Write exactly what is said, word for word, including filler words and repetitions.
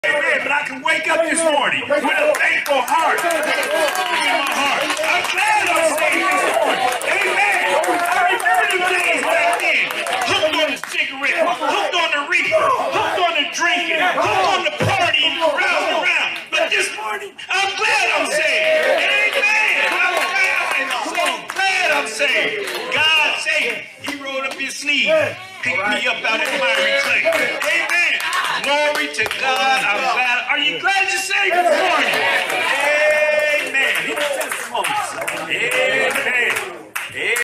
Amen. But I can wake up this morning with a thankful heart. In my heart. I'm glad I'm saved this morning. Amen. I remember the days back then. Hooked on the cigarette, hooked on the reefer, hooked on the drinking, hooked on the partying, around and around. But this morning, I'm glad I'm saved. Amen. I'm glad. I'm so glad I'm saved. God saved me. He rolled up his sleeve, picked me up out of the miry clay. Amen. Glory to God. I'm glad. Are you glad you're saved this morning? Amen. He was testimonies. Amen.